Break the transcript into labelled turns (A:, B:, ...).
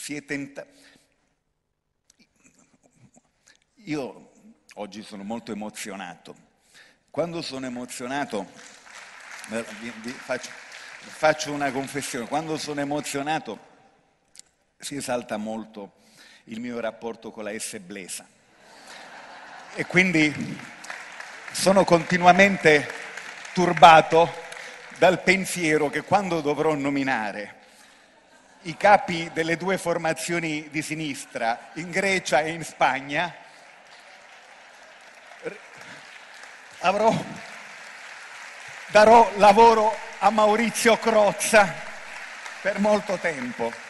A: Io oggi sono molto emozionato. Quando sono emozionato, faccio una confessione, quando sono emozionato si esalta molto il mio rapporto con la S. Blesa. E quindi sono continuamente turbato dal pensiero che quando dovrò nominare i capi delle due formazioni di sinistra in Grecia e in Spagna darò lavoro a Maurizio Crozza per molto tempo.